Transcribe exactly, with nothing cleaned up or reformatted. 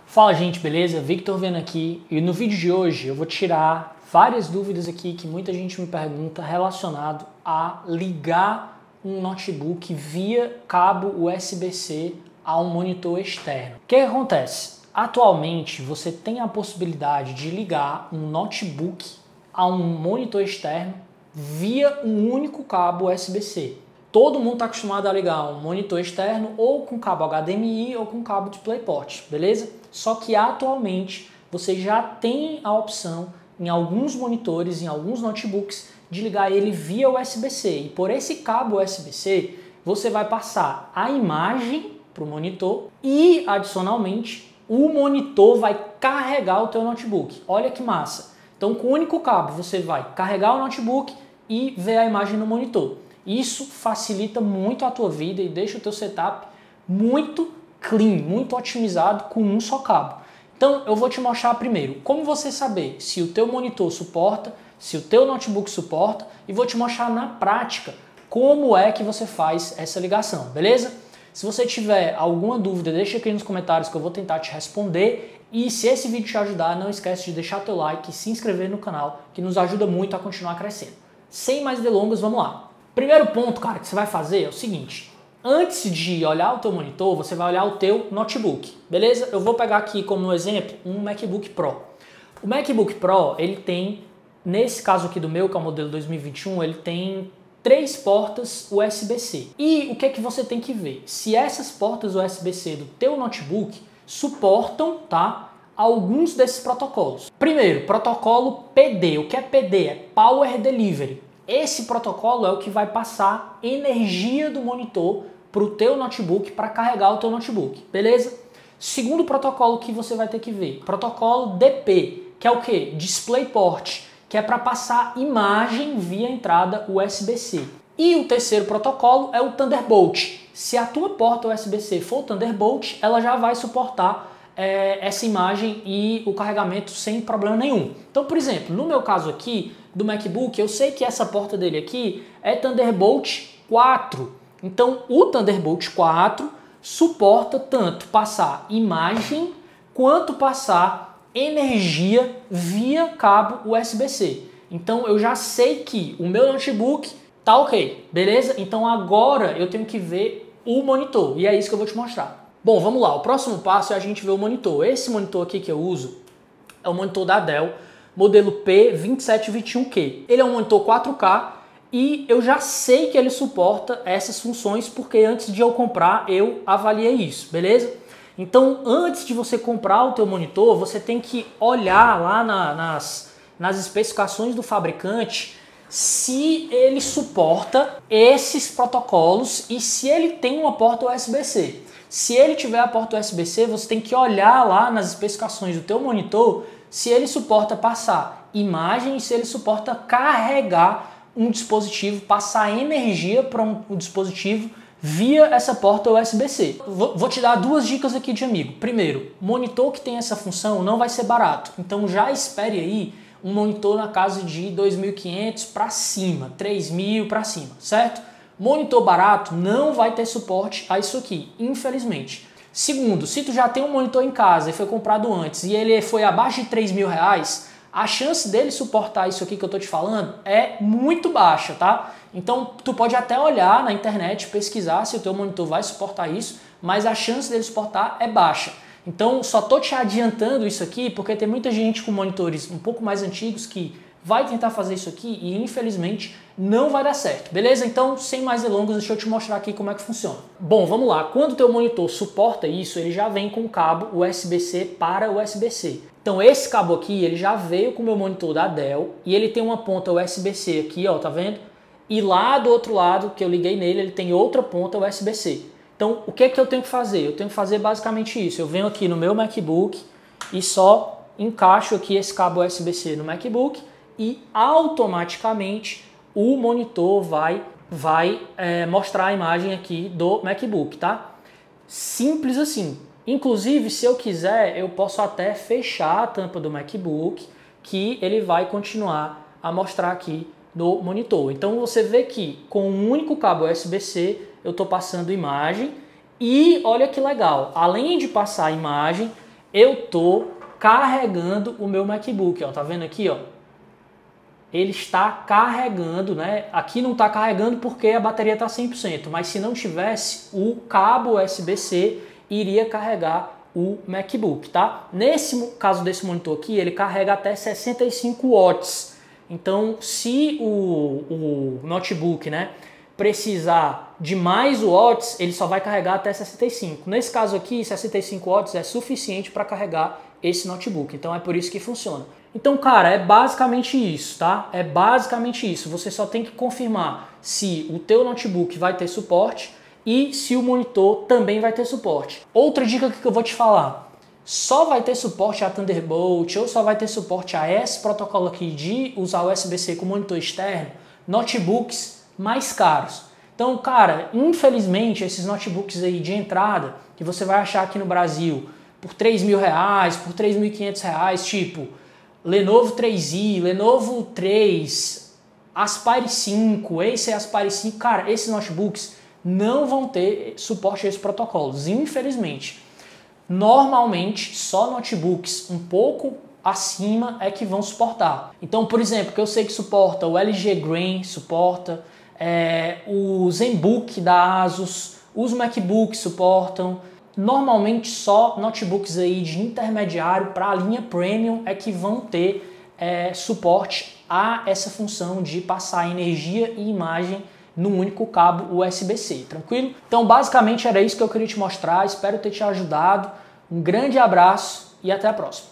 Fala gente, beleza? Victor vendo aqui e no vídeo de hoje eu vou tirar várias dúvidas aqui que muita gente me pergunta relacionado a ligar um notebook via cabo U S B C a um monitor externo. O que acontece? Atualmente você tem a possibilidade de ligar um notebook a um monitor externo via um único cabo U S B C. Todo mundo está acostumado a ligar um monitor externo ou com cabo H D M I ou com cabo DisplayPort, beleza? Só que atualmente você já tem a opção em alguns monitores, em alguns notebooks, de ligar ele via U S B C. E por esse cabo U S B C você vai passar a imagem para o monitor e, adicionalmente, o monitor vai carregar o teu notebook. Olha que massa! Então, com o único cabo você vai carregar o notebook e ver a imagem no monitor. Isso facilita muito a tua vida e deixa o teu setup muito clean, muito otimizado com um só cabo. Então eu vou te mostrar primeiro como você saber se o teu monitor suporta, se o teu notebook suporta e vou te mostrar na prática como é que você faz essa ligação, beleza? Se você tiver alguma dúvida, deixa aqui nos comentários que eu vou tentar te responder. E se esse vídeo te ajudar, não esquece de deixar teu like e se inscrever no canal, que nos ajuda muito a continuar crescendo. Sem mais delongas, vamos lá. Primeiro ponto, cara, que você vai fazer é o seguinte. Antes de olhar o teu monitor, você vai olhar o teu notebook, beleza? Eu vou pegar aqui como exemplo um MacBook Pro. O MacBook Pro, ele tem, nesse caso aqui do meu, que é o modelo dois mil e vinte e um, ele tem três portas U S B C. E o que é que você tem que ver? Se essas portas U S B C do teu notebook suportam, tá, alguns desses protocolos. Primeiro, protocolo P D. O que é P D? É Power Delivery. Esse protocolo é o que vai passar energia do monitor para o teu notebook para carregar o teu notebook, beleza? Segundo protocolo que você vai ter que ver, protocolo D P, que é o que? DisplayPort, que é para passar imagem via entrada U S B C. E o terceiro protocolo é o Thunderbolt. Se a tua porta U S B C for Thunderbolt, ela já vai suportar é, essa imagem e o carregamento sem problema nenhum. Então, por exemplo, no meu caso aqui, do MacBook, eu sei que essa porta dele aqui é Thunderbolt quatro. Então, o Thunderbolt quatro suporta tanto passar imagem quanto passar energia via cabo U S B C. Então, eu já sei que o meu notebook tá ok, beleza? Então, agora eu tenho que ver o monitor e é isso que eu vou te mostrar. Bom, vamos lá. O próximo passo é a gente ver o monitor. Esse monitor aqui que eu uso é o monitor da Dell, modelo P vinte e sete vinte e um Q. Ele é um monitor quatro K e eu já sei que ele suporta essas funções porque antes de eu comprar eu avaliei isso, beleza? Então antes de você comprar o teu monitor, você tem que olhar lá na, nas, nas especificações do fabricante se ele suporta esses protocolos e se ele tem uma porta U S B C. Se ele tiver a porta U S B C, você tem que olhar lá nas especificações do teu monitor se ele suporta passar imagem e se ele suporta carregar um dispositivo, passar energia para um, um dispositivo via essa porta U S B C. Vou, vou te dar duas dicas aqui de amigo. Primeiro, monitor que tem essa função não vai ser barato. Então já espere aí um monitor na casa de dois mil e quinhentos para cima, três mil para cima, certo? Monitor barato não vai ter suporte a isso aqui, infelizmente. Segundo, se tu já tem um monitor em casa e foi comprado antes e ele foi abaixo de três mil reais, a chance dele suportar isso aqui que eu tô te falando é muito baixa, tá? Então tu pode até olhar na internet, pesquisar se o teu monitor vai suportar isso, mas a chance dele suportar é baixa. Então só tô te adiantando isso aqui porque tem muita gente com monitores um pouco mais antigos que vai tentar fazer isso aqui e infelizmente não vai dar certo, beleza? Então, sem mais delongas, deixa eu te mostrar aqui como é que funciona. Bom, vamos lá. Quando o teu monitor suporta isso, ele já vem com cabo U S B C para U S B C. Então, esse cabo aqui, ele já veio com o meu monitor da Dell e ele tem uma ponta U S B C aqui, ó, tá vendo? E lá do outro lado, que eu liguei nele, ele tem outra ponta U S B C. Então, o que é que eu tenho que fazer? Eu tenho que fazer basicamente isso. Eu venho aqui no meu MacBook e só encaixo aqui esse cabo U S B C no MacBook e automaticamente o monitor vai, vai é, mostrar a imagem aqui do MacBook, tá? Simples assim. Inclusive, se eu quiser, eu posso até fechar a tampa do MacBook, que ele vai continuar a mostrar aqui no monitor. Então você vê que com um único cabo U S B C eu estou passando imagem e olha que legal, além de passar a imagem, eu tô carregando o meu MacBook, ó, tá vendo aqui, ó? Ele está carregando, né? Aqui não está carregando porque a bateria está cem por cento, mas se não tivesse, o cabo U S B C iria carregar o MacBook, tá? Nesse caso desse monitor aqui, ele carrega até sessenta e cinco watts. Então, se o, o notebook, né, precisar de mais watts, ele só vai carregar até sessenta e cinco. Nesse caso aqui, sessenta e cinco watts é suficiente para carregar esse notebook. Então, é por isso que funciona. Então, cara, é basicamente isso, tá? É basicamente isso. Você só tem que confirmar se o teu notebook vai ter suporte e se o monitor também vai ter suporte. Outra dica que eu vou te falar. Só vai ter suporte a Thunderbolt ou só vai ter suporte a esse protocolo aqui de usar o U S B C com monitor externo, notebooks mais caros. Então, cara, infelizmente, esses notebooks aí de entrada, que você vai achar aqui no Brasil por três mil reais, por três mil e quinhentos reais, tipo Lenovo três i, Lenovo três, Aspire cinco, Acer Aspire cinco, cara, esses notebooks não vão ter suporte a esses protocolos, infelizmente. Normalmente, só notebooks um pouco acima é que vão suportar. Então, por exemplo, que eu sei que suporta o L G Grain, suporta, é, o ZenBook da Asus, os MacBooks suportam. Normalmente só notebooks aí de intermediário para a linha Premium é que vão ter é, suporte a essa função de passar energia e imagem num único cabo U S B C, tranquilo? Então basicamente era isso que eu queria te mostrar, espero ter te ajudado, um grande abraço e até a próxima.